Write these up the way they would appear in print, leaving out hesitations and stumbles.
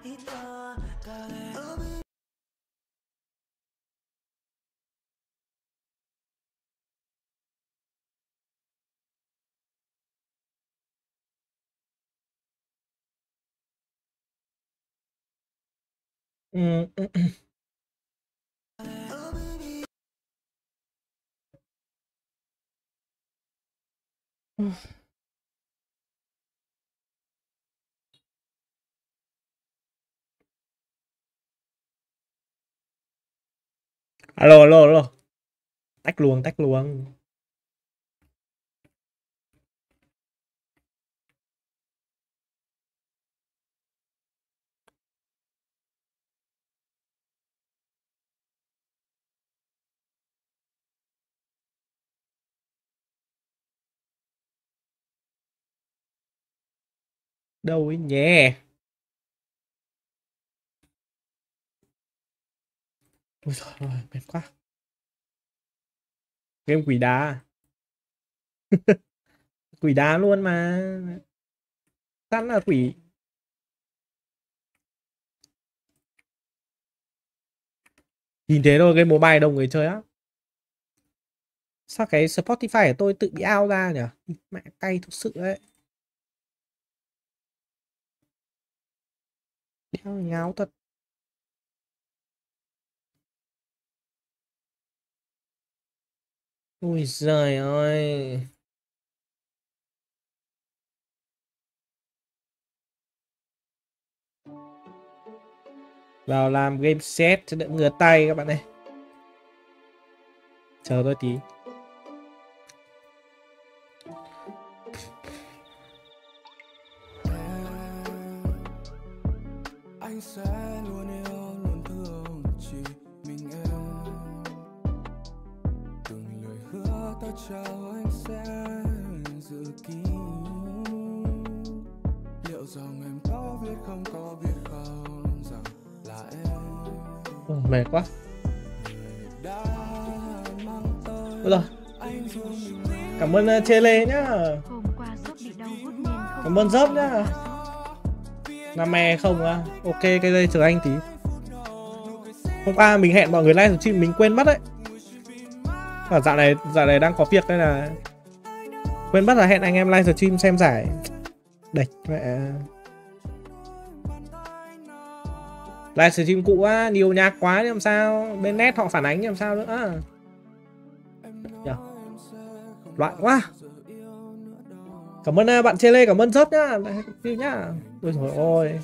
Ừ. Alo, alo, alo. Tách luồng, tách luồng. Đâu ấy nhé. Ôi trời ơi, mệt quá. Game quỷ đá. Quỷ đá luôn mà. Sẵn là quỷ. Nhìn thế thôi, game mobile đông người chơi á. Sao cái Spotify của tôi tự bị out ra nhỉ? Mẹ cay thực sự đấy. Đéo ngáo thật. Ui giời ơi. Vào làm game set cho đỡ ngửa tay các bạn ơi. Chờ tôi tí. Anh sẽ luôn yêu, luôn thương chỉ mình em. Từng lời hứa ta trao anh sẽ giữ kín. Liệu rằng em có biết không, có biết không rằng là em. Mệt quá. Ôi rồi. Cảm ơn Chele nhá. Cảm ơn Dốc nhá. Nam me không á. Ok, cái đây chờ anh tí. Hôm qua mình hẹn mọi người live stream mình quên mất đấy. Và dạo này đang có việc nên là quên mất là hẹn anh em live stream xem giải. Đệch mẹ. Live stream cũ á, nhiều nhạc quá thì làm sao? Bên net họ phản ánh thì làm sao nữa? Loạn quá. Cảm ơn bạn Chele, cảm ơn Dốc nhá. Nhá. Ôi trời ơi.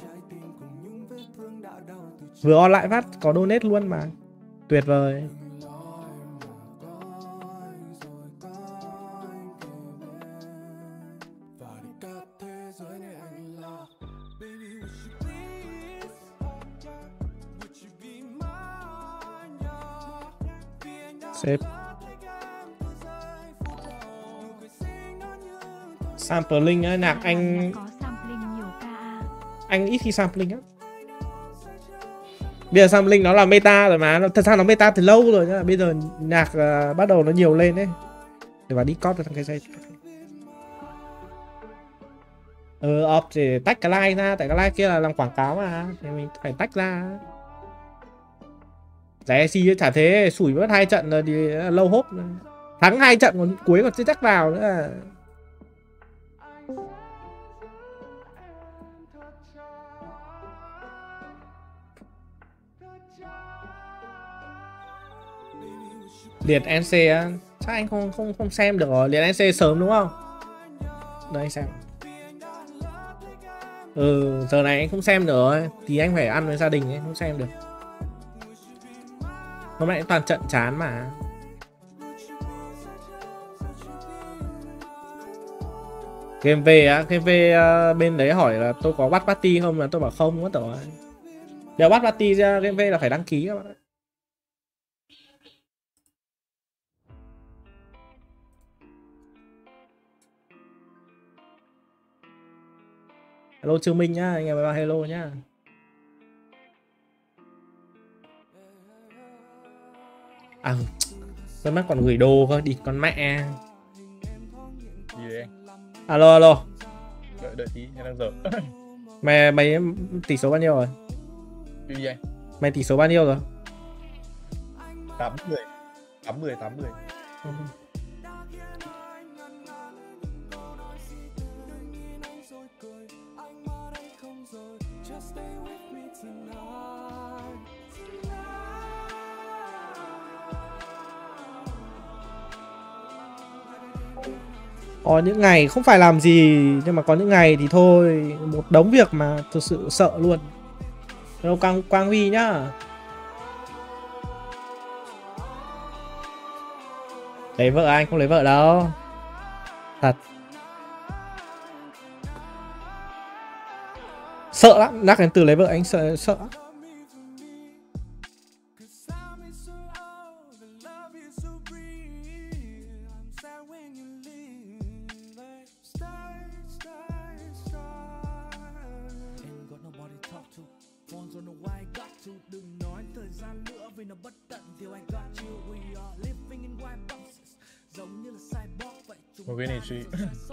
Vừa on lại phát có donate luôn mà. Tuyệt vời. Sếp. Sampling á, nhạc anh ít khi sampling á. Bây giờ sampling nó là meta rồi mà, thật ra nó meta từ lâu rồi nhá. Bây giờ nhạc bắt đầu nó nhiều lên đấy. Để vào Discord cho thằng cái dây. Off thì tách cái like ra, tại cái like kia là làm quảng cáo mà, thì mình phải tách ra. Giải IC chả thế, sủi mất 2 trận rồi thì lâu hốp. Thắng 2 trận còn cuối còn chưa chắc vào nữa. Liệt NC á, chắc anh không xem được rồi. Liệt NC sớm đúng không? Đây anh xem. Giờ này anh không xem được rồi. Thì anh phải ăn với gia đình ấy, không xem được. Hôm nay toàn trận chán mà. Game về á, game về bên đấy hỏi là tôi có bắt party không, là tôi bảo không, mất rồi. Nếu bắt party ra game về là phải đăng ký các bạn. Hello Trương Minh nhá, anh em vào hello nhá. À, tôi mắt còn gửi đồ cơ, đi con mẹ. Gì đấy anh? Alo alo. Đợi tí, em đang dở. Mày tỷ số bao nhiêu rồi? Gì vậy? Mày tỷ số bao nhiêu rồi? 80. 80. Có những ngày không phải làm gì, nhưng mà có những ngày thì thôi, một đống việc mà thực sự sợ luôn. Hello Quang Huy nhá. Lấy vợ anh không lấy vợ đâu. Thật. Sợ lắm, nhắc đến từ lấy vợ anh sợ. Một cái này suy.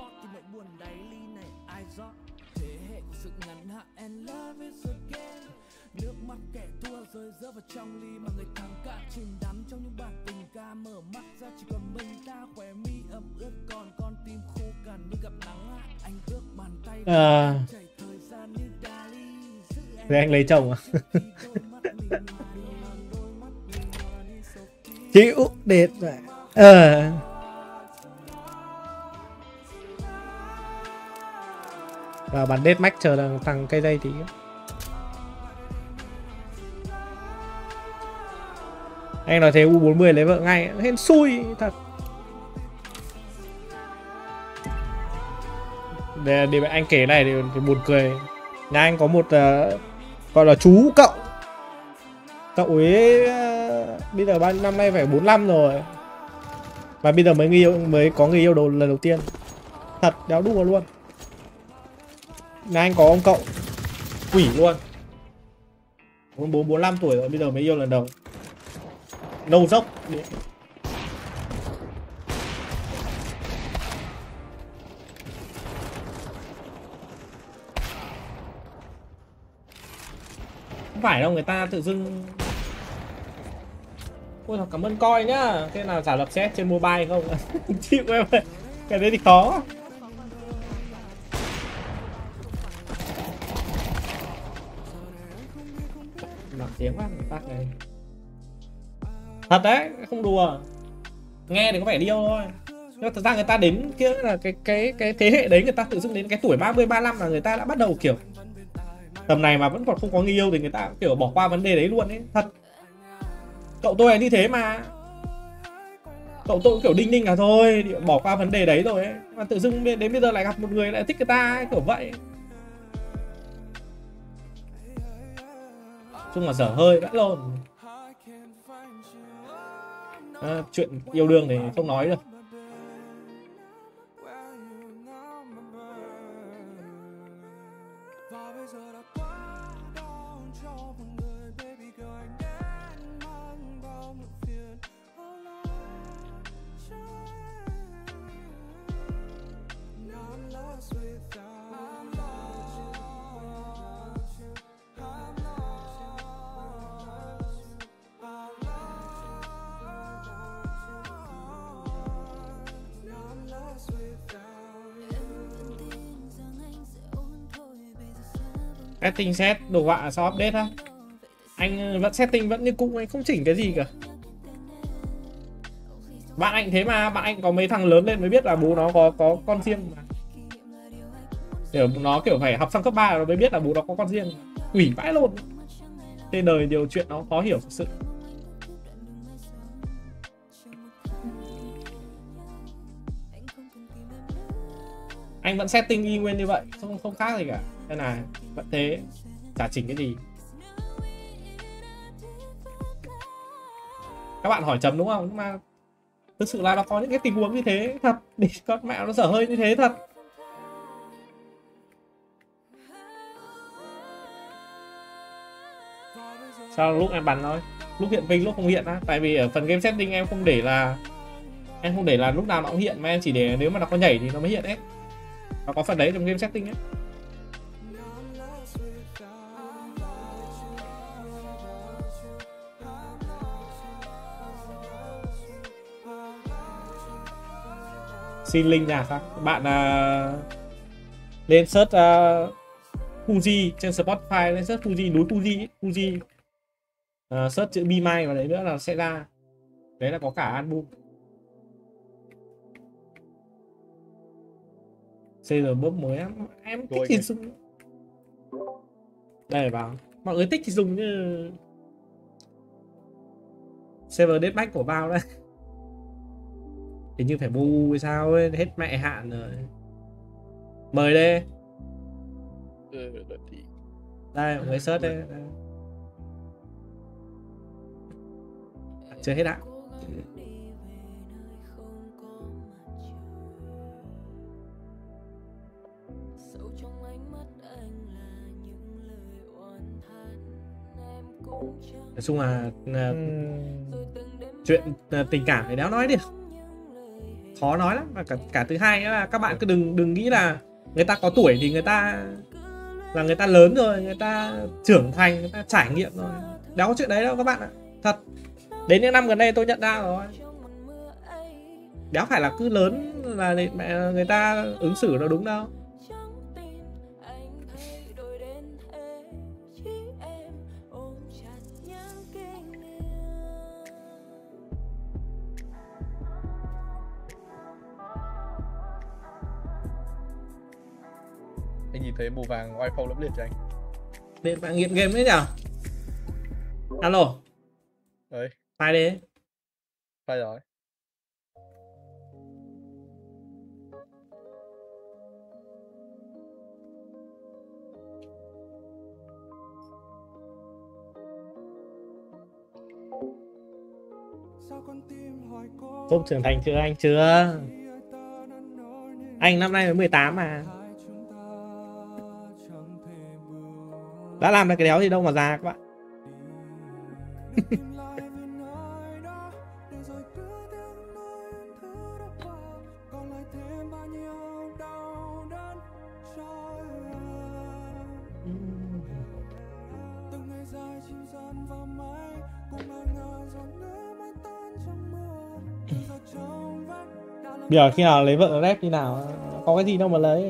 Nước mắt kẻ thua rơi rớt vào trong ly mà người thắng cả chìm đắm trong những bản tình ca, mở mắt ra chỉ còn mình ta, khóe mi ẩm ướt còn con tim khô cằn như gặp nắng. Anh ước bàn tay chảy thời gian như Dali. Thế anh lấy chồng à? Chịu đệt vậy. Và bắn deathmatch chờ thằng cây dây tí. Anh nói thế U40 lấy vợ ngay, hên xui thật. Để anh kể này thì buồn cười. Nhà anh có một gọi là chú cậu. Cậu ấy bây giờ năm nay phải 45 rồi. Và bây giờ mới có người yêu lần đầu tiên. Thật đéo đùa luôn. Nhà anh có ông cậu quỷ luôn. 44-45 tuổi rồi, bây giờ mới yêu lần đầu. Nâu dốc. Không phải đâu, người ta tự dưng. Ôi cảm ơn coi nhá. Thế nào giả lập xét trên mobile không? Chịu em ơi. Cái đấy thì khó. Nổi tiếng quá người ta này. Thật đấy, không đùa. Nghe thì có vẻ điêu thôi. Nhưng thật ra người ta đến kia là cái thế hệ đấy, người ta tự dưng đến cái tuổi 30-35 là người ta đã bắt đầu kiểu tầm này mà vẫn còn không có người yêu thì người ta kiểu bỏ qua vấn đề đấy luôn ấy. Thật. Cậu tôi là như thế mà. Cậu tôi cũng kiểu đinh là thôi, bỏ qua vấn đề đấy rồi ấy. Mà tự dưng đến bây giờ lại gặp một người lại thích người ta ấy, kiểu vậy. Chung là dở hơi vãi lồn. Chuyện yêu đương thì không nói được. Setting set đồ họa sau update á. Anh vẫn setting vẫn như cũ, anh không chỉnh cái gì cả. Bạn anh thế mà, bạn anh có mấy thằng lớn lên mới biết là bố nó có con riêng mà. Kiểu nó kiểu phải học xong cấp 3 rồi mới biết là bố nó có con riêng. Quỷ vãi luôn. Trên đời điều chuyện nó khó hiểu thực sự. Anh vẫn setting y nguyên như vậy, không khác gì cả. Nên là vẫn thế, chả chỉnh cái gì. Các bạn hỏi chấm đúng không? Nhưng mà thực sự là nó có những cái tình huống như thế thật. Đi con mẹ nó dở hơi như thế thật. Sao lúc em bắn thôi, lúc hiện vinh lúc không hiện á. Tại vì ở phần game setting em không để là lúc nào nó cũng hiện, mà em chỉ để nếu mà nó có nhảy thì nó mới hiện ấy. Nó có phần đấy trong game setting ấy. Xin link nhà khác. Bạn lên search Fuji trên Spotify, lên search Fuji, núi Fuji, Fuji. Search chữ Be Mine vào đấy nữa là sẽ ra. Đấy là có cả album. CR bớp mới em thích thì dùng. Đây vào. Mọi người thích thì dùng như server deathmatch của Valve đấy. Hình như phải bu hay sao ấy, hết mẹ hạn rồi. Mời đây. Đây, mọi người search đây. Chưa hết hạn. Nói chung là chuyện tình cảm thì đéo nói được, khó nói lắm. Và cả thứ hai là các bạn cứ đừng nghĩ là người ta có tuổi thì người ta là người ta lớn rồi, người ta trưởng thành, người ta trải nghiệm rồi. Đéo có chuyện đấy đâu các bạn ạ. Thật, đến những năm gần đây tôi nhận ra rồi, đéo phải là cứ lớn là người ta ứng xử nó đúng đâu. Anh nhìn thấy màu vàng iPhone lẫm liệt cho anh. Điện bạn nghiện game đấy nhở? Alo. Đấy. File đi. File rồi. Tôm trưởng thành chưa anh? Chưa. Anh năm nay mới 18 mà. Đã làm được cái đéo gì đâu mà già các bạn. Bây giờ khi nào lấy vợ rep như nào, có cái gì đâu mà lấy.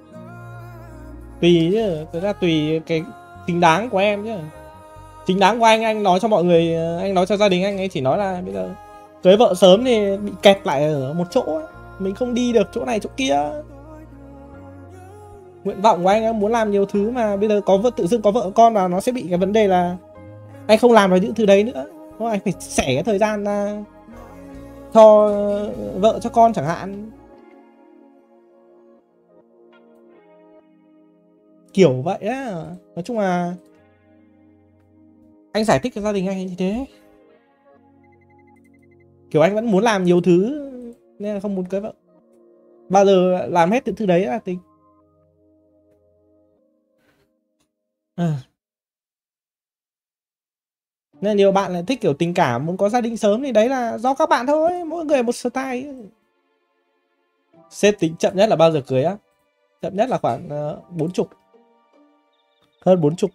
Tùy chứ, thực ra tùy cái chính đáng của em chứ. Chính đáng của anh nói cho mọi người, anh nói cho gia đình anh ấy chỉ nói là bây giờ cưới vợ sớm thì bị kẹt lại ở một chỗ ấy. Mình không đi được chỗ này chỗ kia. Nguyện vọng của anh ấy muốn làm nhiều thứ mà bây giờ có vợ, tự dưng có vợ con là nó sẽ bị cái vấn đề là anh không làm được những thứ đấy nữa. Anh phải xẻ cái thời gian ra cho vợ cho con chẳng hạn. Kiểu vậy á. Nói chung là anh giải thích cho gia đình anh như thế. Kiểu anh vẫn muốn làm nhiều thứ nên là không muốn cưới vợ. Bao giờ làm hết những thứ đấy là tính. Nên nhiều bạn lại thích kiểu tình cảm, muốn có gia đình sớm thì đấy là do các bạn thôi. Mỗi người một style. Sếp tính chậm nhất là bao giờ cưới á? Chậm nhất là khoảng 40. Hơn 40.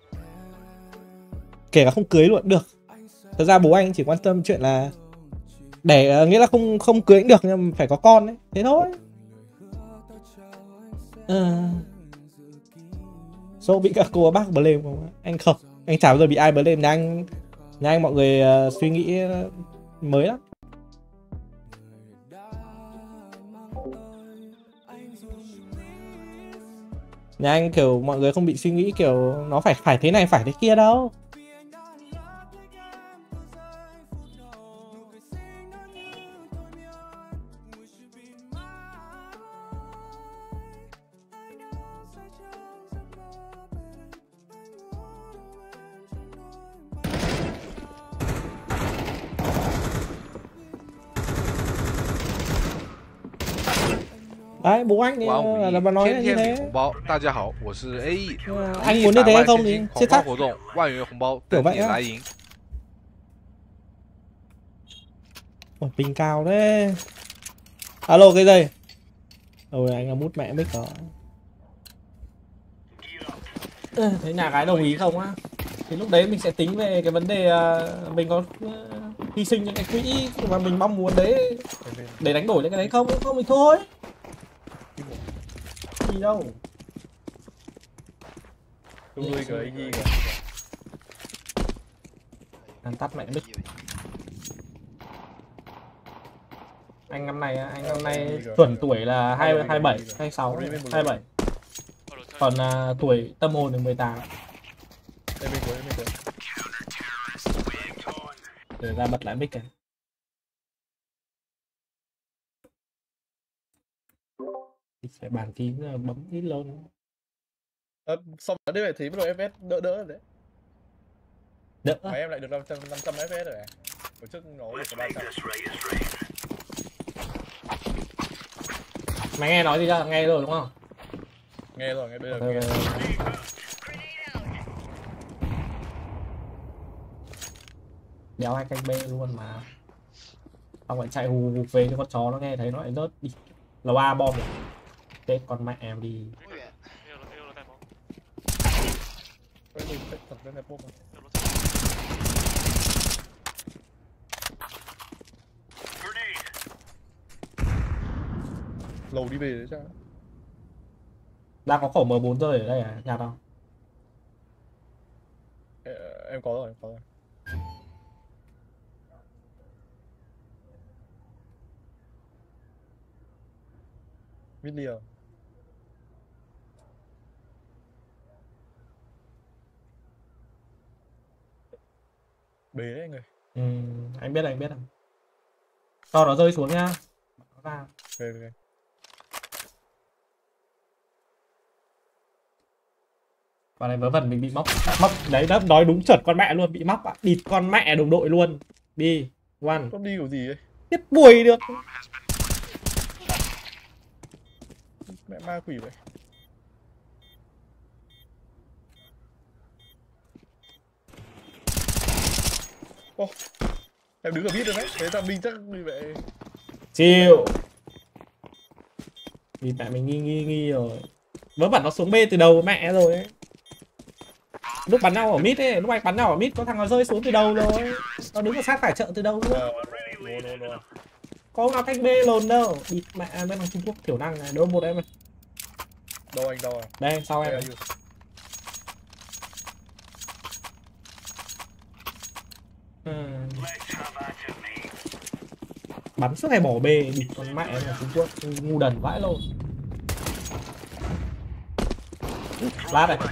Kể cả không cưới luôn được. Thật ra bố anh chỉ quan tâm chuyện là để nghĩa là không cưới cũng được nhưng mà phải có con đấy. Thế thôi. Số bị các cô bác blame không? Anh không. Anh chả bao giờ bị ai blame. Nhà anh mọi người suy nghĩ mới lắm. Nhà anh kiểu mọi người không bị suy nghĩ kiểu nó phải thế này phải thế kia đâu. Đấy, bố anh là bà nói như thế. 红包，大家好，我是 A E。 Anh muốn như thế không thì chết chắc. 活动，万元红包等你来赢。 Ping cao đấy. Alo cái gì? Rồi anh là mút mẹ mic đó. Thế nhà gái đồng ý không á? Thì lúc đấy mình sẽ tính về cái vấn đề mình có hy sinh những cái quỹ mà mình mong muốn đấy để đánh đổi những cái đấy không mình thôi. Gì đâu. Tôi nuôi cái gì cả. Ăn tắt mẹ mic. Anh năm nay chuẩn tuổi là 27, 26, 27. Còn tuổi tâm hồn là 18. Để ra bật lại mic này. Phải bàn phím bấm ít lớn. Xong rồi đấy thì bắt đầu FPS đỡ rồi đấy. Đỡ. Mà em lại được 500 FPS rồi. Hồi trước nó được 300. Mày nghe nói gì chưa? Nghe rồi đúng không? Nghe rồi, nghe bây giờ. Okay. Đéo hai canh B luôn mà. Xong lại chạy hù về cho con chó nó nghe thấy nó lại rớt đi. Lầu A bom rồi. Chết con mẹ em đi. Lầu đi về đấy chắc. Đang có khẩu M4 rơi ở đây à? Nhạt không? Em có rồi, em có rồi. Mít liều. Bế đấy anh ơi. Anh biết rồi. Cho nó rơi xuống nha. Về. Và này vớ vẩn mình bị móc đấy, đó nói đúng chuẩn con mẹ luôn, bị móc ạ. Địt con mẹ đồng đội luôn. Đi one. Con đi kiểu gì ấy? Biết bùi được. Mẹ ma quỷ vậy. Ô, em đứng ở biết rồi đấy. Thế thằng Minh chắc như vậy. Chịu. Vì tại mình nghi rồi. Vớ vẩn nó xuống B từ đầu mẹ rồi ấy. Lúc bắn nhau ở mid ấy, lúc anh bắn nhau ở mid có thằng nó rơi xuống từ đầu rồi. Nó đứng ở sát phải chợ từ đầu luôn. Có nào canh B lồn đâu. Địt mẹ bên thằng Trung Quốc kiểu năng này, đâu một em này. Đâu anh đâu à? Đây sau em. Bắn suốt ngày bỏ B, địt con mẹ là Trung Quốc ngu đần vãi luôn. Lát này.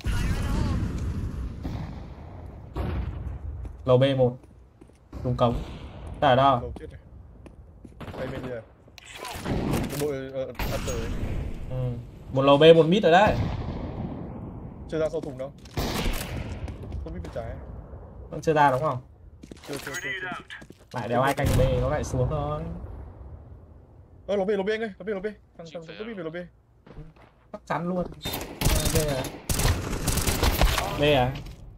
Lầu B1. Trúng cống. Tại đâu? Đây bên kia. Đội ăn tới. Một lầu B, một mid ở đây. Chưa ra sau thùng đâu. Không biết bên trái. Vẫn chưa ra đúng không? Chưa. Lại đéo ai canh B, nó lại xuống thôi. Lobby anh ơi, lobby. Thằng lobby về lobby. Chắc chắn luôn. B à? B à?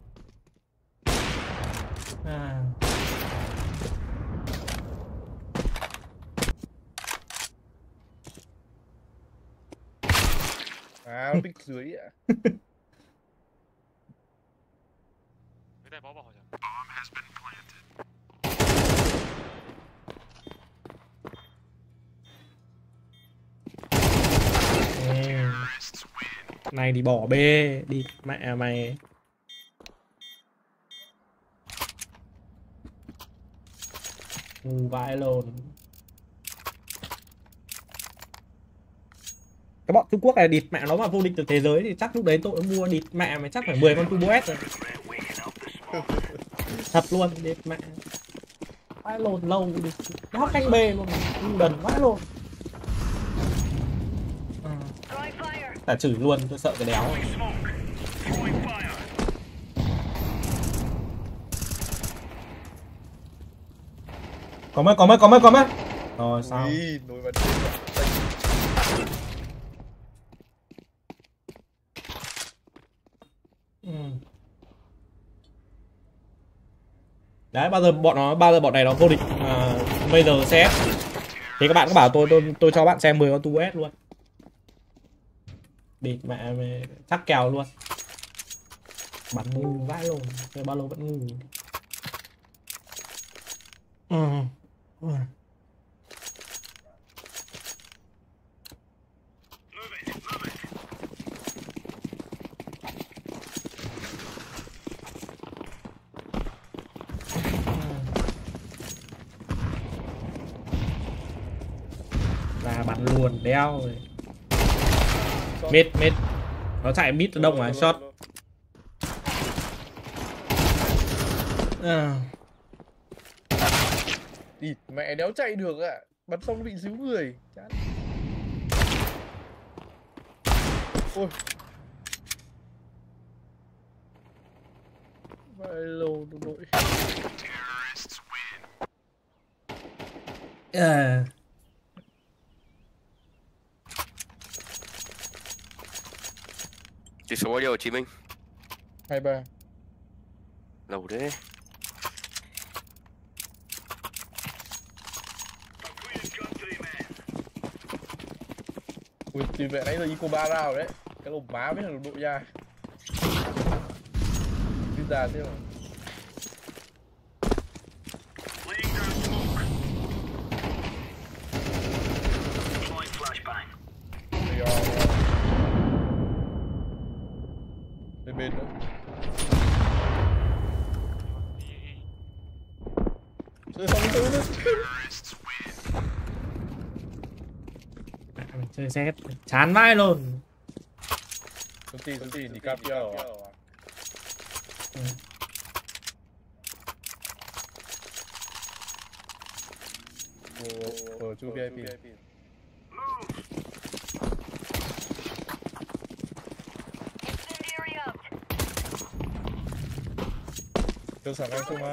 À, nó pick dưới ạ. Này thì bỏ B đi mẹ mày. Vãi lồn. Cái bọn Trung Quốc này địt mẹ nó mà vô địch được thế giới thì chắc lúc đấy tôi mua đít mẹ mày chắc phải 10 con Turbo S rồi. Thật luôn, địt mẹ. Vãi lồn lâu đi. Nó canh B luôn, đần vãi lồn. Tả chửi luôn, tôi sợ cái đéo. Có mấy. Rồi sao? Nổi bật. Đấy, bao giờ bọn này nó vô địch bây giờ sẽ thì các bạn có bảo tôi cho bạn xem 10 con Turbo S luôn. Địt mẹ mày chắc kèo luôn. Bắn ngu vãi luôn, chơi bao lâu vẫn ngu. Ừ. Là bắn luôn đeo rồi. Mid nó chạy mid đông mà shot. Đi mẹ đéo chạy được ạ. Bắn xong nó bị díu người. Chán. Ôi. Vậy lô đồng đội. Tỷ số bao nhiêu Chí Minh? 2-3. Lâu thế. Ui, thì mẹ nãy giờ Ico 3 round đấy. Cái lồng má mới là đồng đội nha. Đi ra thế mà. Bên bên nữa. Chơi xong rồi nữa. Chơi Z chán vãi luôn. Công ty đi cam kia rồi. Ở chu VIP. Cho sẵn anh không á.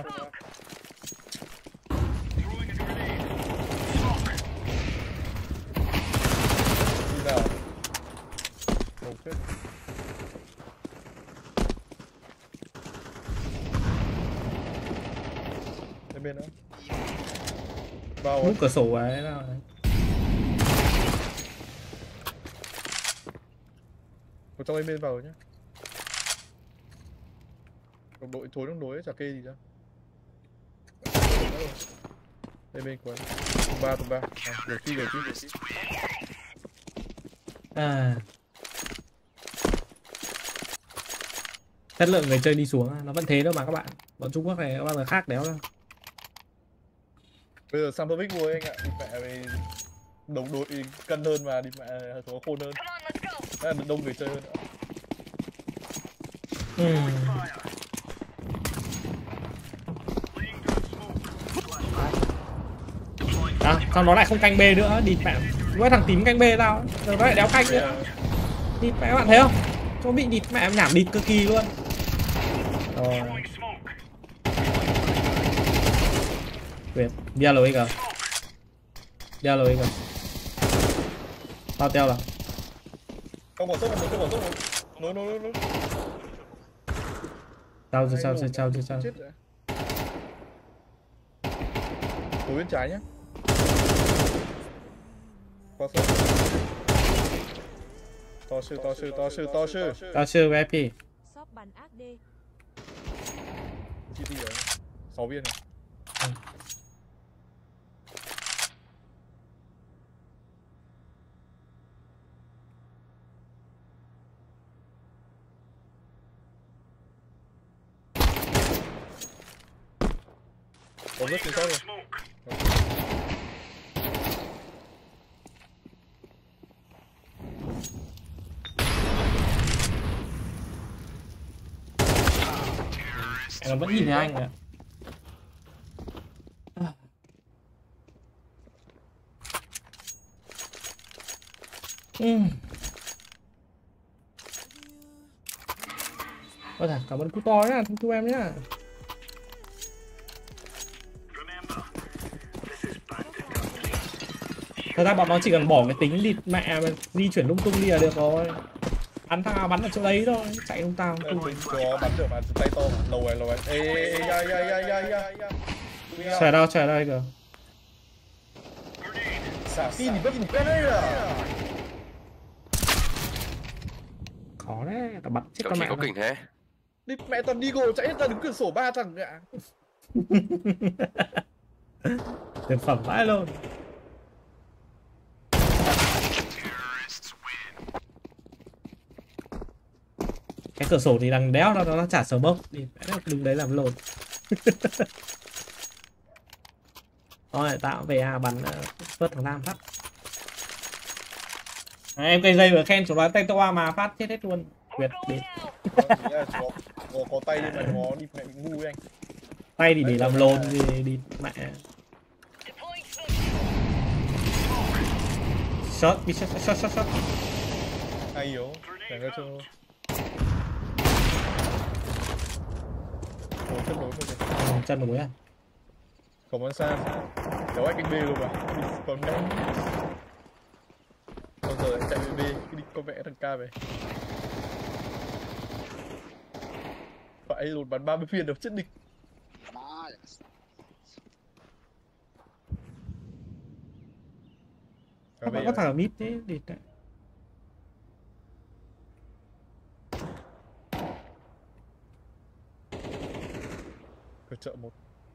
Đi nào. Không chết. Bên bên nữa. Vào Mút cửa sổ ấy nào. Có cho bên vào nhé. Đồng đội thối đồng đối chả kê gì ra. Bên cuối. Tùng ba. Được chi. Chất lượng người chơi đi xuống nó vẫn thế đâu mà các bạn. Bọn Trung Quốc này bao giờ khác đéo đâu. Bây giờ Sampovic vui anh ạ. Đi mẹ về đồng đội cân hơn mà đi mẹ có khôn hơn. Đây là đông người chơi hơn nữa. Xong nó lại không canh B nữa, địt mẹ. Với thằng tím canh B tao, rồi nó lại đéo canh nữa. Địt mẹ, các bạn thấy không? Cho bị địt mẹ nhảm địt cực kỳ luôn. Rồi. Tuyệt, yellow ấy kìa. Yellow ấy kìa. Tao teo là. Không bỏ sốc. Nối. Sao. Chết rồi. Đối bên trái nhé. Qua sớm. To sư VIP. Shop bắn ác đê. Chi đi rồi. 6 viên này. Có rất chính xác rồi. Nó vẫn nhìn thấy anh ạ. Ôi thằng cảm ơn cú to nhá, thằng chú em nhá. Thật ra bọn nó chỉ cần bỏ cái tính địt mẹ mà di chuyển lung tung đi là được rồi. Bắn thằng nào bắn ở chỗ đấy thôi, chạy không tao. Có bắn được mà tay to mà. Lâu rồi. Ê Chạy đây kìa. Xả pin thì vẫn một cái đấy à. Khó đấy, tao bắn chết Cậu con chỉ mẹ. có kỉnh thế. Đi mẹ toàn Digo chạy hết ra đứng cửa sổ 3 thằng ạ. Thực phẩm vãi luôn. Cái cửa sổ thì đằng đéo nó chả sờ mốc đi, đứng đấy làm lồn. Thôi tạo về bắn vớt thằng Nam phát. Em cây dây vừa khen chỗ đó tay to mà phát chết hết luôn. Việt đi. Có tay nhưng mà nó đi mẹ bị ngu anh. Tay thì để làm lồn gì đi mẹ. Shot, đi shot. Hay yếu, để cho chân nối rồi. Chân nối à? Không ăn xa. Kéo anh canh B luôn mà. Còn mẹ. Bây giờ anh chạy về B, đi con mẹ thằng K về. Vậy luôn bắn 30 viên được chết địch. Các bạn có thằng ở mid thế đi đấy. Cửa chợ một.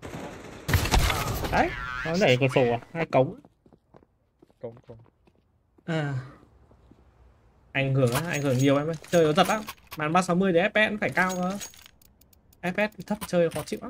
Đấy, nó đẩy cửa sổ à? Hai cống. Cống. À. Ảnh hưởng nhiều em ơi. Chơi nó giật lắm. Màn 360 thì FPS nó phải cao cơ. FPS thấp chơi khó chịu lắm.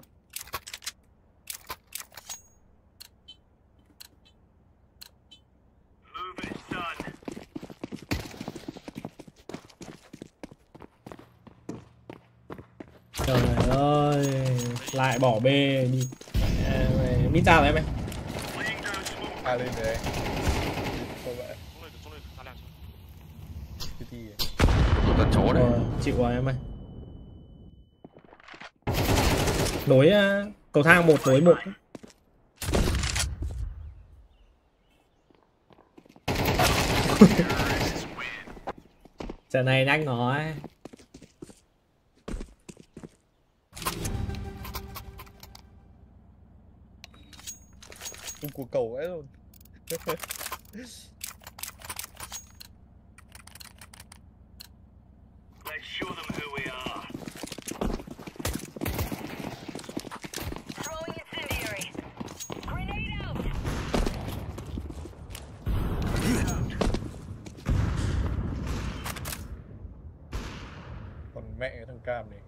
Trời ơi, lại bỏ B đi. Mít ra rồi em ơi. A lên đấy. Thôi vậy. Tần số đấy. Chịu rồi em ơi. Nối cầu thang 1 nối 1. Trận này nhanh rồi. Tung của cầu ấy luôn. Còn mẹ thằng Cam này.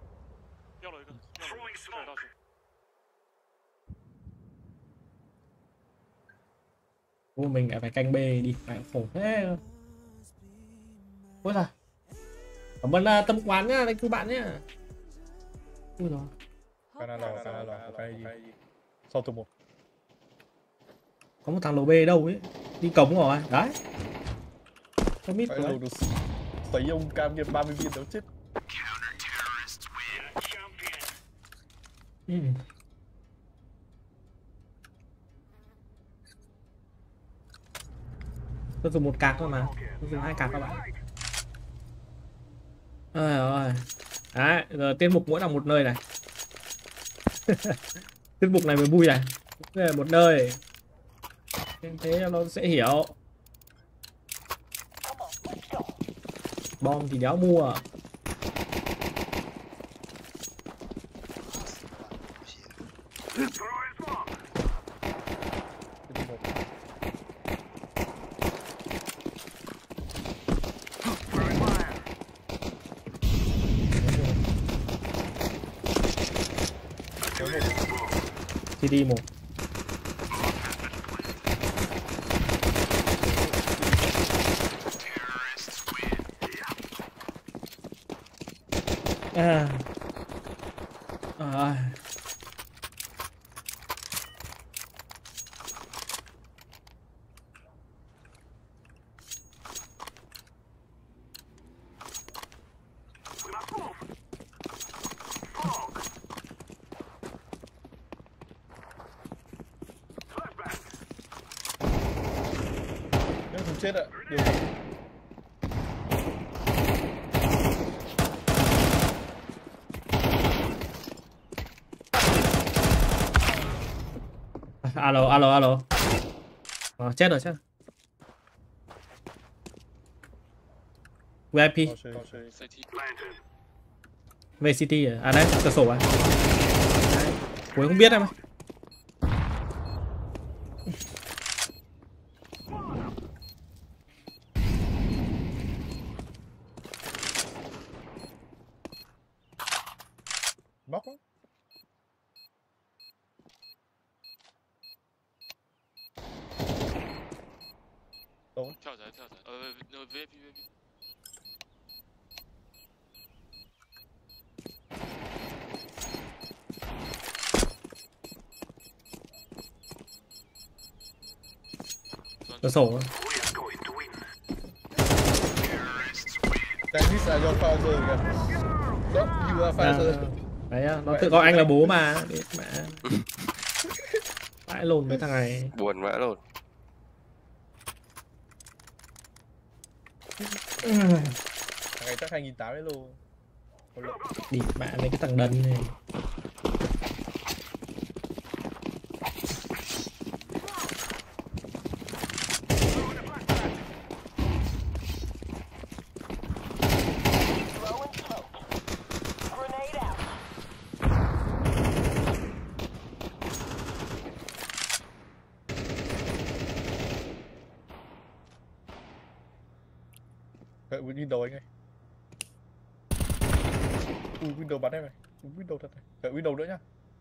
Mình lại phải canh B đi, phải khổ thế. Ôi giời. Cảm ơn tâm quán nhá, thank you bạn nhá. Ui rồi. Canada, cái gì? Sau tụ 1. Có một thằng lô B đâu ấy. Đi cống rồi, đấy. Không biết rồi. Được sấy ông Cam kia 30 viên đấu chết. Tôi dùng 1 card thôi mà. Tôi dùng 2 card các bạn. Rồi. Đấy, giờ tiết mục mỗi là một nơi này. Tiết mục này mới vui này. Một nơi. Thế nó sẽ hiểu. Bom thì đéo mua. CD 1. Không chết ạ. Điều Alo. Chết rồi. VIP. VCT à? À đấy, cửa sổ à? Cuối không biết em. Móc á. Đâu? 跳台，那个 VIP。 Cửa sổ. Dennis là do Pfizer kìa. Đó, you are Pfizer. Đấy, nó tự gọi anh là bố mà. Mẹ. Vãi lồn với thằng này. Buồn vãi lồn. Thằng này chắc 2008 đấy luôn. Địt mẹ mấy cái thằng đần này. Vậy Windows anh ơi. Windows bắn em này. Windows thật này. Vậy Windows nữa nhá.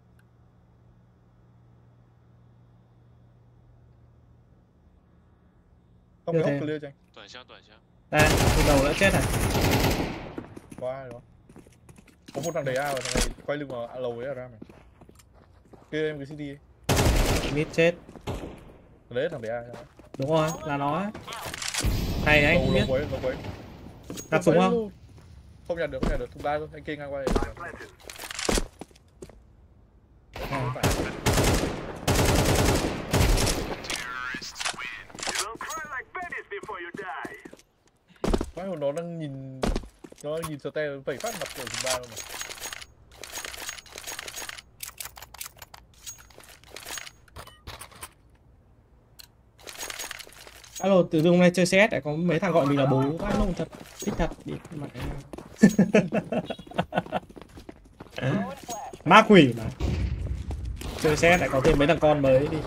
Không có clear cho anh. 短箱。 Đây, Windows đã chết rồi. Có ai đó. Có một thằng đầy A và thằng này quay lưng vào lầu với Aram này. Kia em cái CD ấy. Mid chết. Đấy thằng đầy A. Đúng rồi, là nó ấy. Hay anh không biết. Nó quấy. Đặt súng không? Không nhặt được, Thùng đa thôi, anh kê ngang qua đây. Quái hồ nó đang nhìn Stare vẩy phát mặt của thùng đa luôn mà. Alo, tự dưng hôm nay chơi CS lại có mấy thằng gọi mình là bố. Vãi lông thật, thích thật. Đi mặt ma quỷ mà. Chơi CS lại có thêm mấy thằng con mới đi.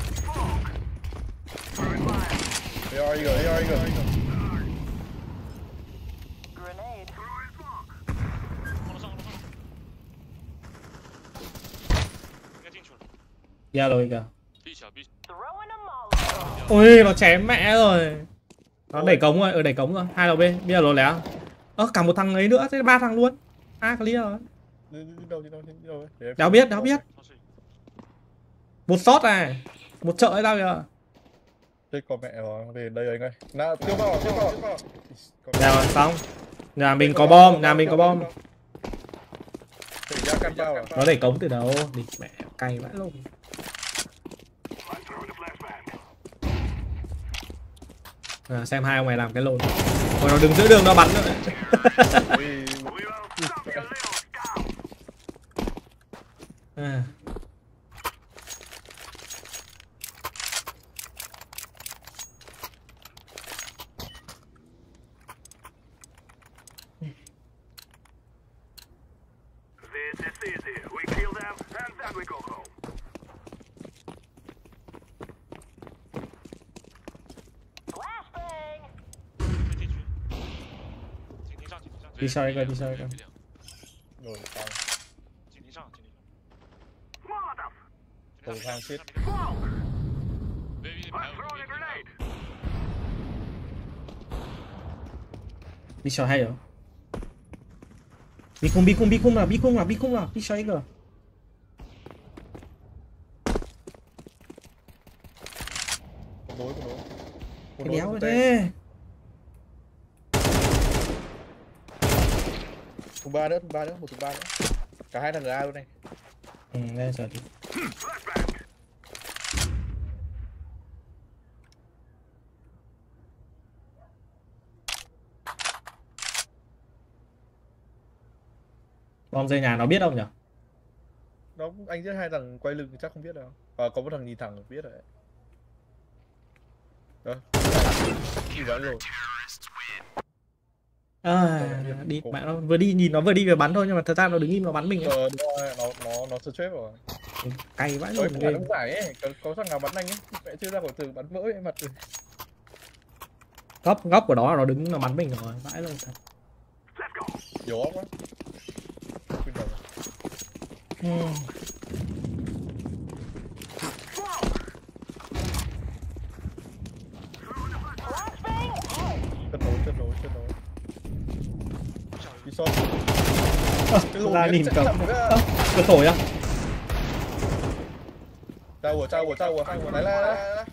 Ra rồi kìa. Ôi, nó chém mẹ rồi. Nó đẩy cống rồi, đẩy cống rồi. 2 đầu bên, bây giờ nó lẻ. Cả một thằng ấy nữa, thế 3 thằng luôn. Clear rồi. Đéo biết. Một shot này. Một chợ ấy tao kìa. Thế có mẹ rồi, về đây anh ơi. Nào, tiêu vào. Rồi, xong. Nhà mình có bom. Nó đẩy cống từ đầu. Địt mẹ, cay vãi luôn. Xem hai ông này làm cái lồn. Ôi, nó đứng giữa đường nó bắn nữa. Đi sau đây coi. Rồi, xong. Cầu thang chết. Đi sau hay rồi. Bi khung là đi sau ấy kìa. Đối. Cái đéo rồi thế. Thùng ba nữa, một thùng ba nữa. Cả hai thằng A luôn này. Đây giờ đi. Bom dây nhà nó biết không nhỉ? Nó anh giết hai thằng quay lưng thì chắc không biết đâu. Có một thằng nhìn thẳng biết rồi. Đó. Nhìn bắn rồi. Đi mẹ nó vừa đi nhìn nó vừa đi vừa bắn thôi nhưng mà thật ra nó đứng im nó bắn mình ấy. Nó stress rồi. Cay vãi luôn. Không phải ấy, có thằng nào bắn anh ấy, mẹ chưa ra khỏi từ bắn vỡ ấy mặt rồi. Góc của nó là nó đứng nó bắn mình rồi, vãi luôn thật. Nhiều óc quá. Chân nối. Đi son. Ra nhìn cổng. Cửa thổi à? Trao của. Lại.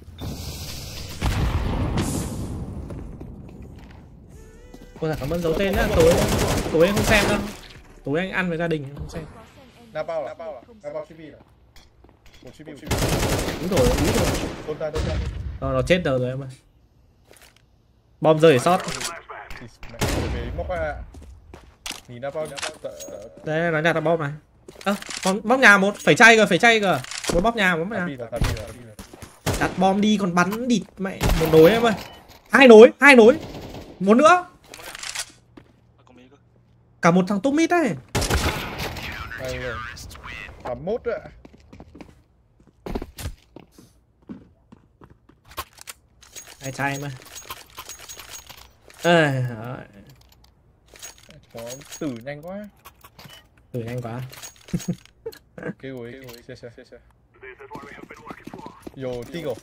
Ôi cảm ơn dấu tên nhá. Tối anh không xem đâu. Tối anh ăn với gia đình không xem. Napao TV à? Một TV. Đúng rồi. Tôn ta. Nó chết rồi em ơi. Bom rơi sót. Móc ra. Nhìn Napao. Đấy nó nhặt là bom này. Bom nhà một phải chay kìa. Một bom nhà. Đặt bom đi còn bắn địt mẹ. Một nối em ơi. Hai nối. Một nữa. Cả một thằng top mid đấy. Cả mốt ạ. Ai chay mà. Có tử nhanh quá. Kêu rồi. Xe. Yo, Tigo.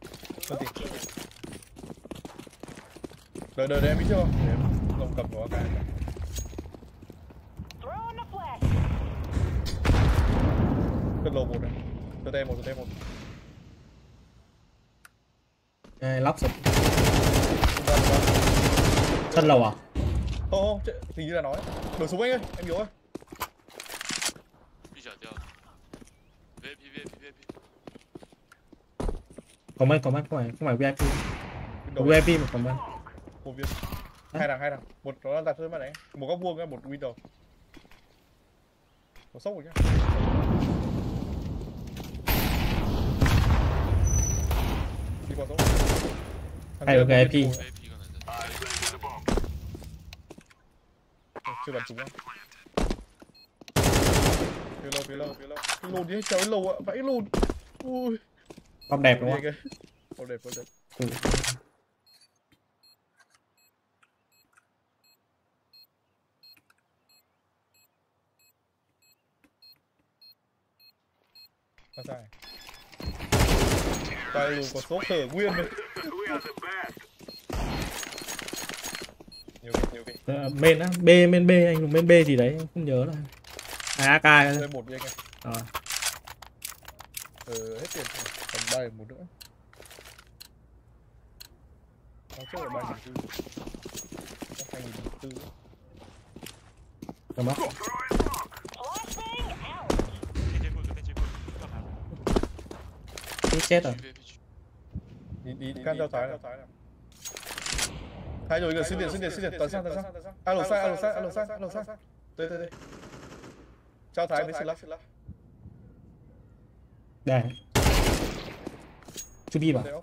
Đợi em biết chưa? Lồng cầm của cái. Cất lô một này. Tê một. Lóc rồi. Chân lầu à? Không, hình như là nói. Đổi súng anh ơi, em hiểu ơi. Comment không phải VIP. VIP mà comment. Một viên. Hai đằng. Một nó đặt trên mặt này. Một góc vuông, một window. Một sốc rồi nhá. Đi qua sốc. Hay được cái IP. Chưa bắn trúng á. Phía lâu. Cái lồn đi cháu lầu ạ, vãi lồn. Ui. Bom đẹp đúng không? Bom đẹp. Sao sai? Tay luôn có số khở nguyên rồi. Nhiều cái. Main á, main B anh dùng main B gì đấy, không nhớ là. AK đây một đi anh em. Hết tiền còn 3 một nữa. Nó trước là 3.400. 2.400. Cầm bóc. Chết rồi. Đi can giao trái nào. Hai rồi kìa, xin điện. Tấn sang. Alo sai. Đây. Trao thái với Slash. Đây. Chú đi vào.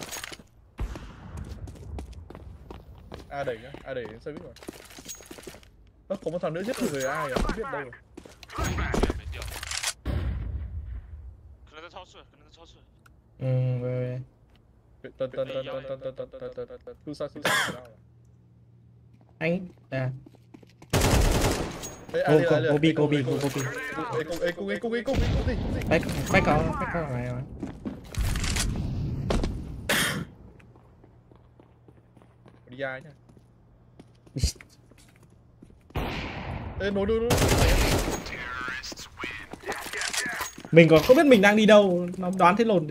Đẩy xe buýt rồi. Có một thằng nữa giết người ai à? Không biết đâu rồi. Về. Tần. Thu sa. Anh à. Kobe. Back có này mà. Đi ai nhá. Ê nối. Mình còn không biết mình đang đi đâu, nó đoán thế lồn được.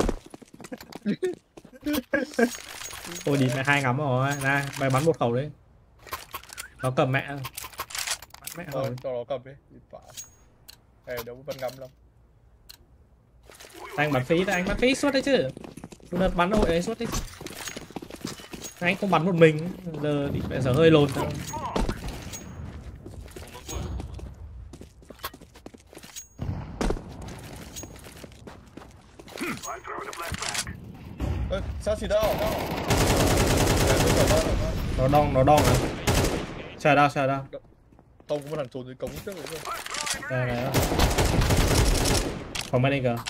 Ôi đi mẹ hai ngắm rồi, ra mày bắn một khẩu đấy. Nó cầm mẹ. Mẹ rồi. Cho nó cầm đi. Đâu có bắn ngắm đâu. Anh bắn phí suốt đấy chứ. Đợt bắn hội đấy suốt đấy. Anh không bắn một mình, giờ đi mẹ giờ hơi lồn thôi. Sao xịt đâu? Nó đong à? Chờ đâu. Không có một thằng trốn dưới cống trước rồi. Đây này. Không bên đây kìa.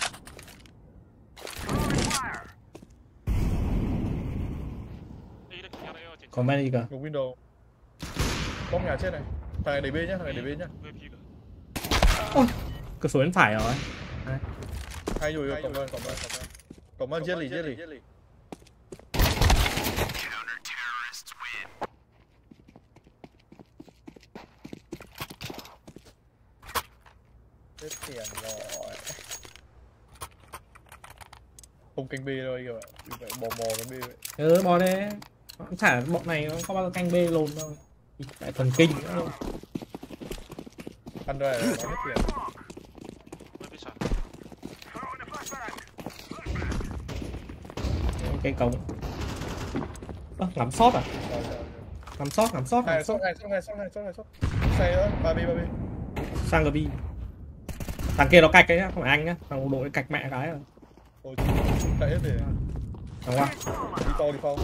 Còn bên đây kìa. Một window. Bóng nhà trên này. Thằng này đẩy B nhá. Ôi, Cửa sổ bên phải rồi. Đấy. Hai rồi, cổng ơn giết lì. Hết tiền rồi. Không canh B thôi kìa, vậy bò cái B vậy. Bò đấy. Chả bọn này nó có bao giờ canh B lồn đâu. Tại thần kinh nữa luôn. Ăn rồi, nó hết tiền. Cái cống. Ngắm sót à? Ngắm sót. Hai sót. Xe nữa, 3B. Sang GB. Thằng kia nó cạch đấy nhá, không phải anh nhá. Thằng đội cạch mẹ cái rồi. Ôi, chạy hết rồi. Thằng qua. Đi phong.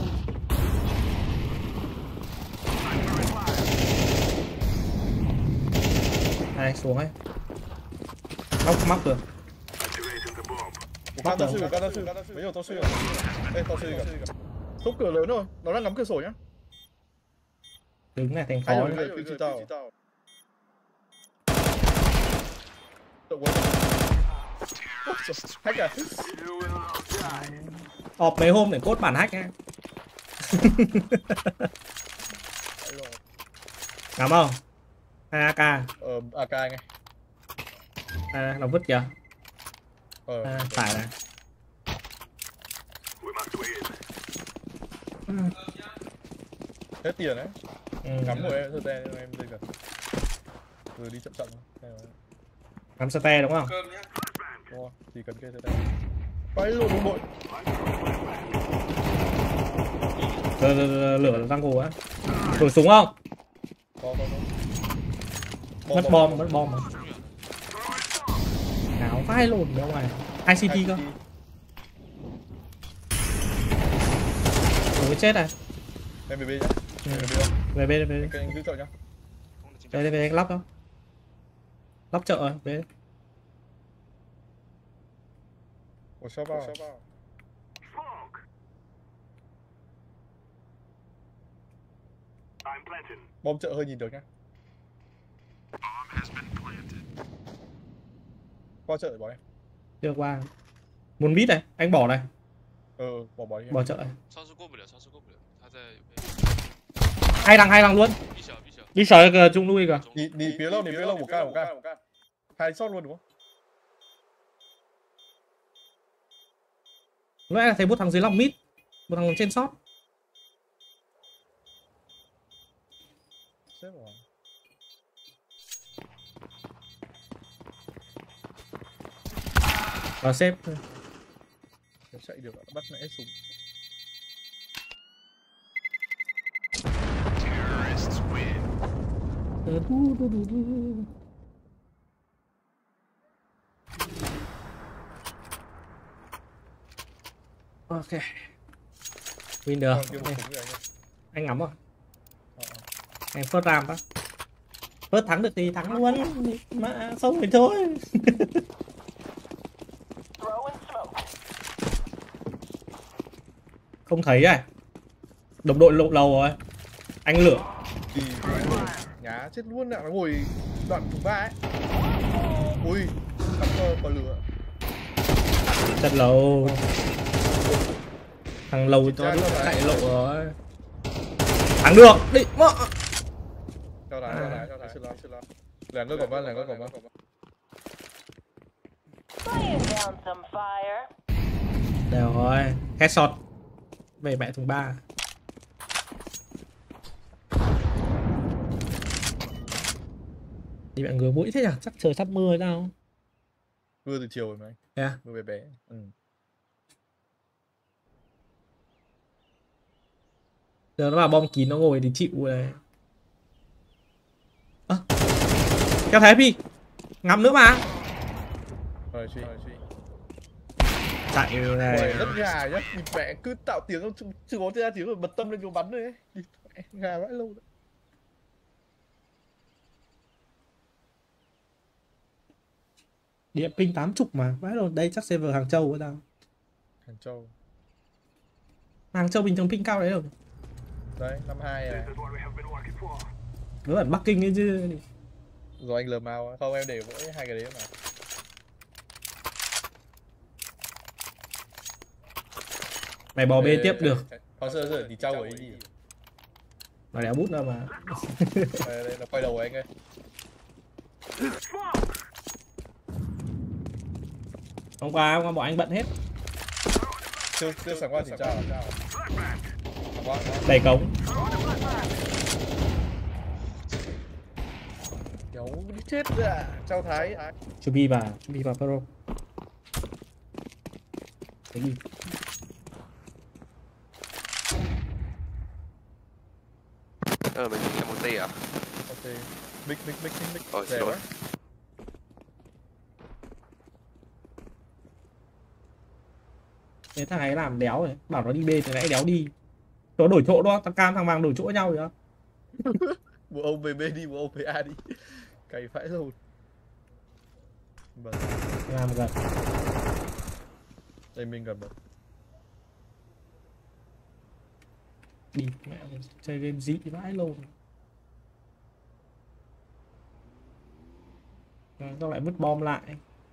Đây, xuống ấy. Móc được. Can tao sư. Mấy giờ tao sư. Ê, tao sư cả. Thúc cửa lớn rồi, nó đang ngắm cửa sổ nhá. Đứng này thành khó. Hay rồi, tao. Hack à? Họp mấy hôm để cốt bản hack nha. Ngắm không? 2 AK. AK ngay. Nó vứt kìa. Phải này. Hết tiền đấy. Ngắm rồi em, em đây cả. Rồi đi chậm. Ngắm ste đúng không? Đúng rồi, chỉ cần kê ste. Quay lộn một bội. Lửa răng hồ á. Đổi súng không? Có. Mất bom mà. Áo vai lộn đâu ngoài. ICT cơ. Ủa chết à? Em về B nhá. Về B. Cái anh giữ chợ nhá. Về lóc không? Lóc chợ rồi, về. Ủa sao bao? Bom chợ hơi nhìn được nhá. Qua chợ để bỏ em. Chưa qua. Muốn bít này, anh bỏ này. Bỏ đi. Bỏ chợ này. Hai Hai thằng luôn. Đi sở kìa, chung lui kìa. Đi phía lâu một ca. Hai shot luôn đúng không? Lúc nãy là thấy một thằng dưới lòng mid, một thằng trên shot. Xếp rồi. Và xếp. Chạy được, bắt mẹ súng. Ok. Win được. Anh ngắm rồi. Anh first round đó. First thắng được thì thắng luôn. Mà không thì thôi. Không thấy à? Đồng đội lộ lầu rồi. Anh lửa. Nhá chết luôn ạ, nó ngồi đoạn thứ 3 ấy. Ui, cắm có lửa. Thật lầu. Thằng lầu cho nó chạy lộ rồi. Thắng được, đi mọ. Cho đá. Lẻn cơ cổng vào. Đều rồi, headshot. Về mẹ thùng 3. Đi bạn ngứa mũi thế nhỉ? Chắc trời sắp mưa hay sao? Mưa từ chiều rồi mà anh. Yeah. Mưa bé. Giờ nó vào bom kín nó ngồi thì chịu rồi. Theo thế Pi. Ngắm nữa mà. Rồi suy. Chạy này. Rất gà nhá, nhìn mẹ cứ tạo tiếng chưa có ra tiếng rồi bật tâm lên cho bắn rồi ấy. Gà vãi lâu đấy. Điện ping 80 mà, vãi rồi, đây chắc server Hàng Châu của tao. Hàng Châu. Hàng Châu bình thường ping cao đấy rồi. Đấy, 52 này. Nó ẩn Bắc Kinh ấy chứ. Rồi anh lờ mao không, em để mỗi hai cái đấy mà. Mày bò bê tiếp được. Thôi giờ thì trao ấy đi. Nó đéo bút đâu mà. Đây nó quay đầu anh ơi. Hôm qua bọn anh bận hết. Chưa sáng qua thì trao. Đẩy cống. Kéo đi chết rồi à. Trao Thái. Chu bi vào Pro. Đấy đi. Mình xem một tê à? Ok. Big. Xin lỗi. Thế thằng ấy làm đéo rồi, bảo nó đi B thì nãy đéo đi. Nó đổi chỗ đó, thằng cam thằng vàng đổi chỗ với nhau rồi đó. Bộ ông về B đi, bộ ông về A đi. Cày phải rồi. Làm gần. Đây mình gần rồi. Đi mẹ chơi game dị vãi luôn. Xong lại vứt bom lại.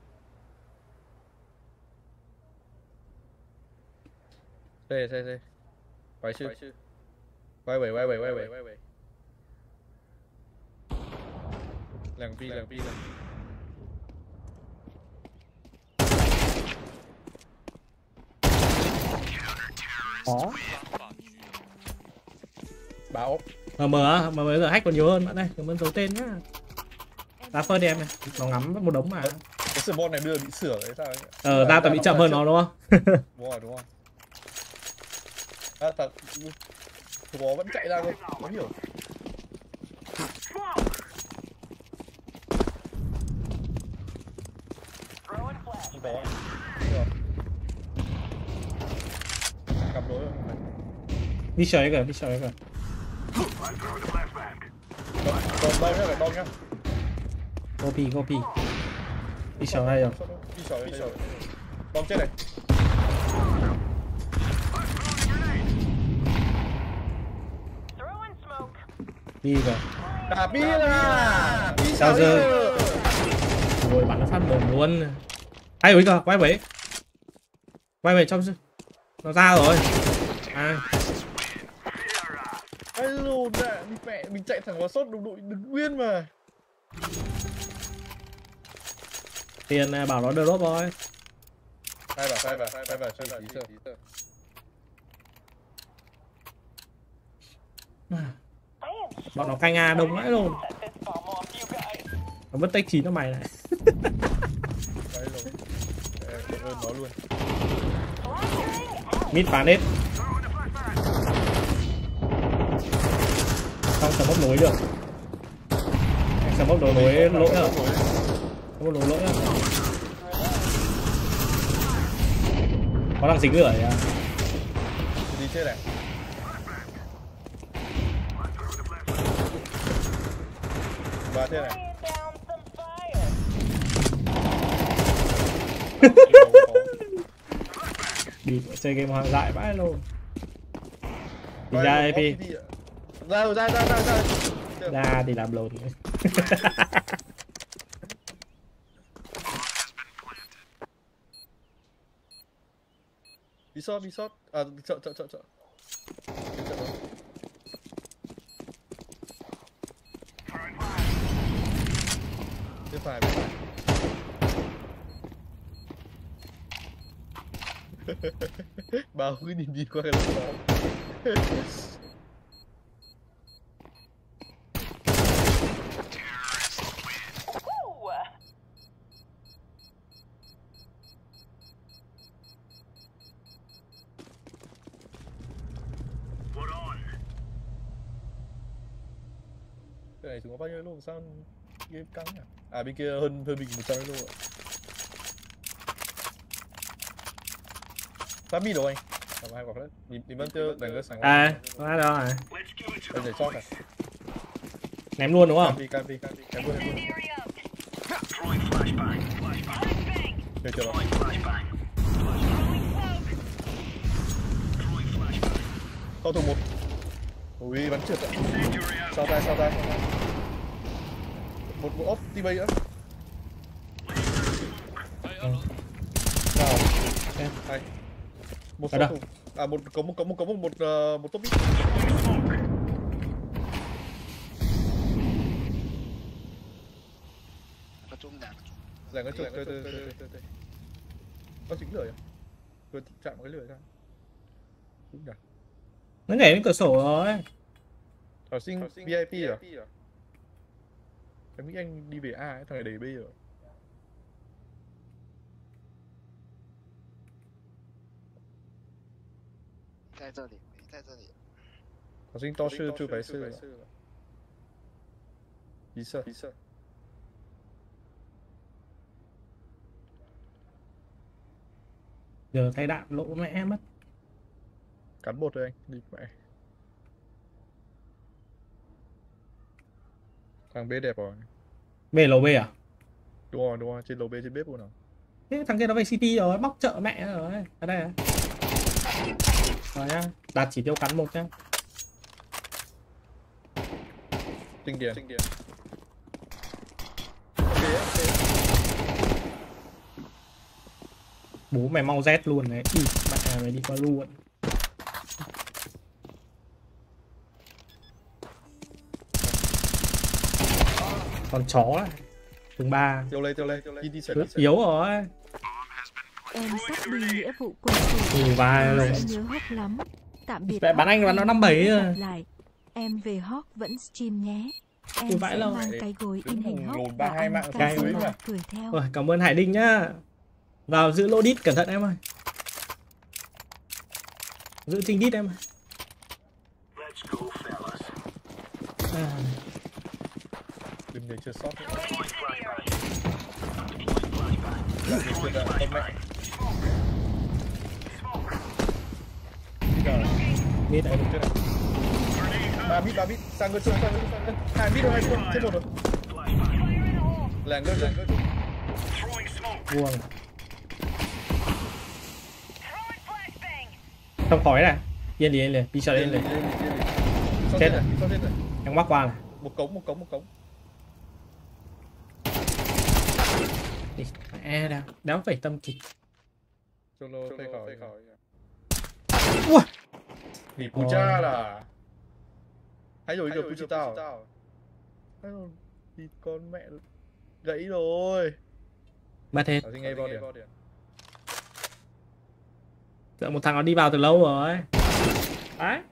Đây. Quay chứ. Quay bảy. Làng pi. Có. Báo. Mà bây giờ hack còn nhiều hơn bạn đây, cảm ơn dấu tên nhá. Ra phơi đẹp này, nó ngắm một đống mà. Cái spawn này đưa bị sửa đấy sao ấy? Ra tao bị chậm hơn nó đúng không? Đúng rồi. À, nó vẫn chạy ra thôi, có hiểu. Không có. Cầm đối rồi. Đi chơi kìa. Còn bao nhá, đong nhá. Copy. Đi chơi đây rồi. Đi chơi. Đong chết này. Đi rồi. Đà bi là. Sao giờ? Rồi bắn nó phát bồm luôn. Hay rồi kìa, quay về trong nó ra rồi. Ai lùn ạ, mẹ mình chạy thẳng vào sốt đồng đội đứng nguyên mà. Tiền bảo nó drop rồi. Hai bảo chơi tí sợ. Bọn nó canh A đông vãi luôn. Nó mất take 9 cho mày này. Đấy rồi. Cảm ơn nó luôn. Mid phán hết. Không sờ mốc nối được. Anh sờ mốc nối lỗi rồi. Sờ mốc lỗi rồi. Có thằng dính lửa à? Đi chết này. Ba thế này. Đi chơi game hoang dại vãi luôn. Đi ra AP. Ra thì làm lồn. Bị sót. À, chợ. Bên phải. Bao cứ nhìn qua cái lỗ. Cái này chúng có bao nhiêu lô sao game căng à? À bên kia hơn mình 100 lô ạ. Phát mi đồ anh. Làm hai quả đấy. Đi vẫn chưa đánh cái sáng. Có đâu rồi. Bây giờ chót à. Ném luôn đúng không? Campi. Ném luôn. Được chưa rồi. Không thủ một. Ui bắn trượt ạ. Sau tay. Một bộ ốp TB nữa. Nào. Hay. Một số thủ. À một top mid. Là cái chuột từ có dính lửa à? Vừa chạm cái lửa ra. Đúng nhỉ? Nó nhảy lên cửa sổ rồi. Học sinh VIP à? Em nghĩ anh đi về A ấy, thằng này để B rồi. Học sinh to sư chưa phải sư. Ý sợ. Giờ thay đạn lỗ mẹ mất. Cắn bột rồi anh, đi mẹ. Thằng B đẹp rồi. B lầu B à? Đúng rồi, trên lầu B trên bếp luôn nào. Thế thằng kia nó về City rồi, bóc chợ mẹ rồi. Ở đây à? Rồi nhá, đạt chỉ tiêu cắn một nhá. Tinh điền. Bố mày mau Z luôn đấy. Đi, mẹ mày đi qua luôn. Con chó này. Thứ 3. Tiêu lên. Đi sẽ Yếu rồi. Em sắp đi nghĩa vụ quân sự. Vai rồi. Nhớ Hawk lắm. Tạm biệt. Mẹ bắn anh bắn nó 57 rồi. Lại. Em về Hawk vẫn stream nhé. Em Ui, vãi sẽ lâu. mang cái gối in hình Hawk lồn và 32 anh mạng cay Casimir mà. cười theo. Rồi, cảm ơn Hải Đinh nhá. Vào giữ lô đít cẩn thận em ơi. Giữ trinh đít em ơi. À. Đừng để chưa sót nữa. Mid này. Ba bit sang ngược hai bit rồi chết một rồi. Làng cơ. Vuông. Không khói này. Yên liền, đi sợ lên liền. Chết rồi. Em mắc qua này. Một cống. Mẹ đéo phải tâm kịch. Solo phê khỏi. Ui. Nghỉ cú cha là. Hãy rồi được cú tao. Hãy rồi. Thì con mẹ gãy rồi. Mất hết. Ở ngay vào điểm. Sợ một thằng nó đi vào từ lâu rồi. Đấy.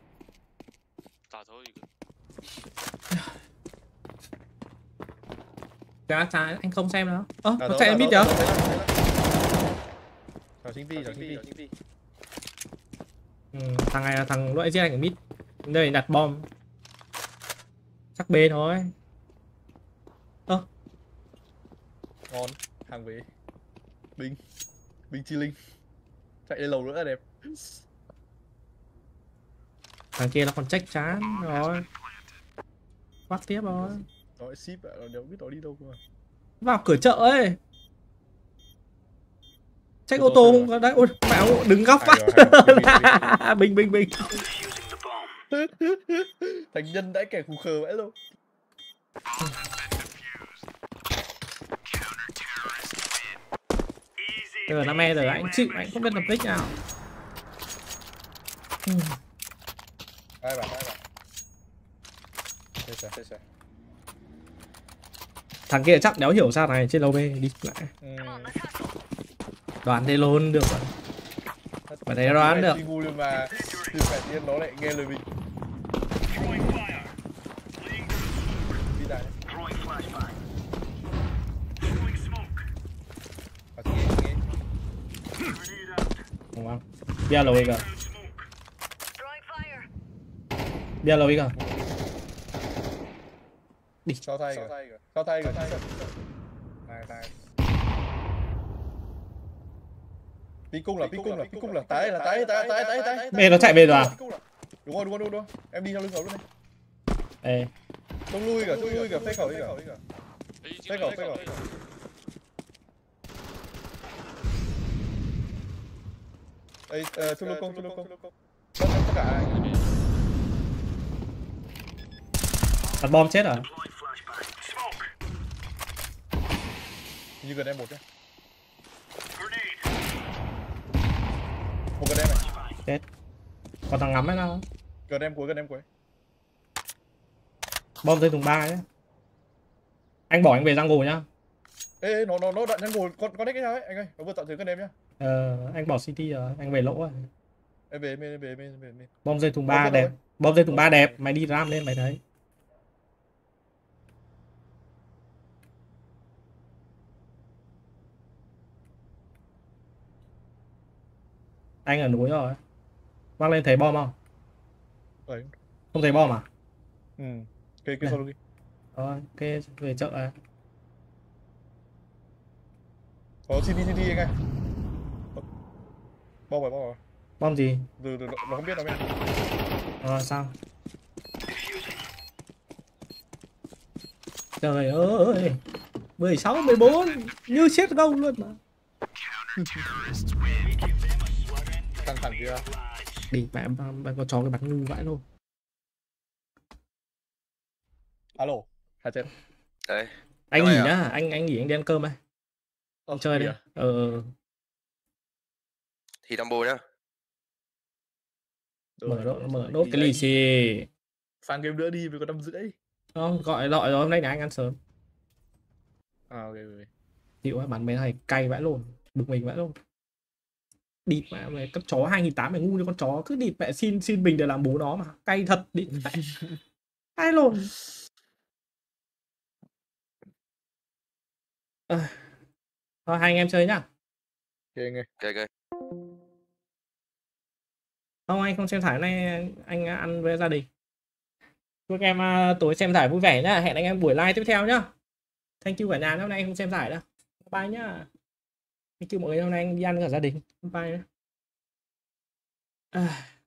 Chả anh không xem nữa. Nó chạy em biết chưa? Thằng chính vi. Thằng này là thằng loại giết anh ở mid. Đây đặt bom. Chắc B thôi. Ngon, hàng về. Binh chi linh. Chạy lên lầu nữa là đẹp. Thằng kia nó còn trách chán rồi. Quát tiếp rồi. Nói ship ạ, nó biết nó đi đâu cơ. Vào cửa chợ ấy. Trách ô tô không có đấy. Ôi mẹ đứng góc phát. Bình. Thành nhân đã kẻ khù khờ vậy luôn. Giờ năm nay rồi anh chịu, anh không biết lập tích nào. Ai bảo. Đây. Thằng kia chắc đéo hiểu sao này trên lầu B đi lại. Đoán thế luôn được rồi. Mà thấy đoán được. Nhưng mà từ phải tiên nó lại nghe lời mình. Đi đại. Không không. Bia lầu kìa. Bia lầu kìa. Đi. Cho tay kìa. Này. Pi cung là tái. Mẹ nó chạy về rồi à? Đúng rồi. Em đi theo lưng cậu luôn này. Ê. Trông lui kìa, phê khẩu kìa. Phê khẩu. Ê, chung lô công. Tất cả. Đặt bom chết rồi. Như gần em một nhá. Một gần em này. Chết. Còn thằng ngắm ấy nào? Gần em cuối. Bom rơi thùng 3 nhé. Anh bỏ anh về jungle nhá. Ê, nó đạn nhân ngồi con nick cái nào ấy anh ơi, nó vừa tạo thứ gần em nhá. Anh bỏ city rồi, anh về lỗ rồi. Em về. Bom rơi thùng 3 đẹp. Bom rơi thùng 3 đẹp, mày đi ram lên mày thấy. Anh ở núi rồi. Văng lên thấy bom không? Đấy. Không thấy bom à? Ừ. Cái solo đi. Rồi, ok, về chợ à. Có CD anh ơi. Bom rồi. Bom gì? Từ nó không biết đâu mẹ. Sao? Trời ơi. 16, 14 như chết gâu luôn mà. Căng thẳng kia. Đi mẹ bạn có chó cái bắn ngu vãi luôn. Alo, hả chết. Đấy. Anh nghỉ nhá, anh nghỉ anh đi ăn cơm đây. Chơi đi. À? Thì Dumbo nhá. Mở đốt cái lì xì. Sang game nữa đi, vì có 5:30. Không, gọi rồi hôm nay nhà anh ăn sớm. Ok. Chịu bắn mấy này cay vãi luôn, bực mình vãi luôn. Địt mẹ mày, con chó 2008 mày ngu như con chó, cứ địt mẹ xin mình để làm bố nó mà, cay thật địt mẹ. Ai lồn. Thôi hai anh em chơi nhá. Ok. Không, anh không xem giải này, anh ăn với gia đình. Chúc em tối xem giải vui vẻ nhá. Hẹn anh em buổi live tiếp theo nhá. Thank you cả nhà, hôm nay anh không xem giải đâu. Bye nhá. Thank you mọi người, hôm nay anh đi ăn với cả gia đình. Bye nhá.